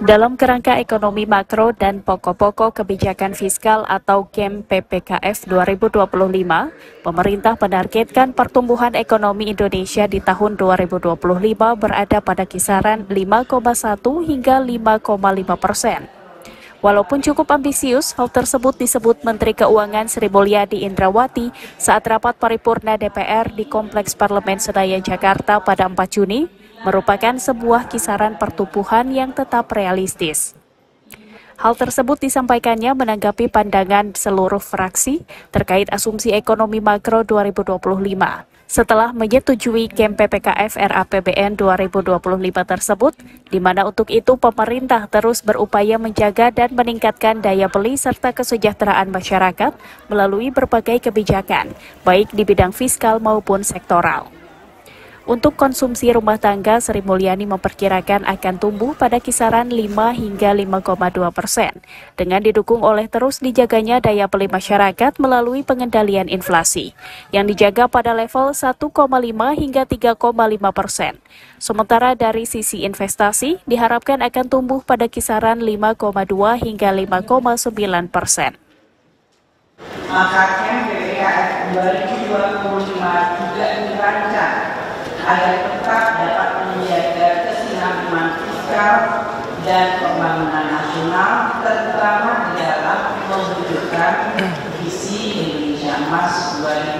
Dalam kerangka ekonomi makro dan pokok-pokok kebijakan fiskal atau KEM PPKF 2025, pemerintah menargetkan pertumbuhan ekonomi Indonesia di tahun 2025 berada pada kisaran 5,1 hingga 5,5%. Walaupun cukup ambisius, hal tersebut disebut Menteri Keuangan Sri Mulyani Indrawati saat rapat paripurna DPR di Kompleks Parlemen Senayan Jakarta pada 4 Juni, merupakan sebuah kisaran pertumbuhan yang tetap realistis. Hal tersebut disampaikannya menanggapi pandangan seluruh fraksi terkait asumsi ekonomi makro 2025. Setelah menyetujui KEM PPKF RAPBN 2025 tersebut, di mana untuk itu pemerintah terus berupaya menjaga dan meningkatkan daya beli serta kesejahteraan masyarakat melalui berbagai kebijakan, baik di bidang fiskal maupun sektoral. Untuk konsumsi rumah tangga, Sri Mulyani memperkirakan akan tumbuh pada kisaran 5 hingga 5,2%, dengan didukung oleh terus dijaganya daya beli masyarakat melalui pengendalian inflasi, yang dijaga pada level 1,5 hingga 3,5%. Sementara dari sisi investasi, diharapkan akan tumbuh pada kisaran 5,2 hingga 5,9%. Maka KEM PPKF 2025 juga dirancang agar tetap dapat menjaga kesinambungan fiskal dan pembangunan nasional, terutama di dalam mewujudkan visi Indonesia Emas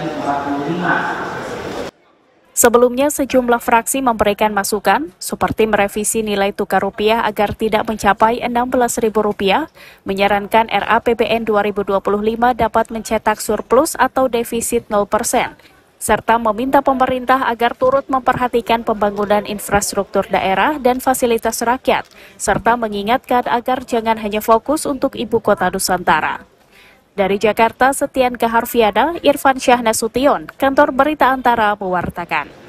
2045. Sebelumnya, sejumlah fraksi memberikan masukan, seperti merevisi nilai tukar rupiah agar tidak mencapai Rp16.000, menyarankan RAPBN 2025 dapat mencetak surplus atau defisit 0%, serta meminta pemerintah agar turut memperhatikan pembangunan infrastruktur daerah dan fasilitas rakyat, serta mengingatkan agar jangan hanya fokus untuk ibu kota Nusantara. Dari Jakarta, Setian Gaharfiana, Irfan Syah Nasution, Kantor Berita Antara mewartakan.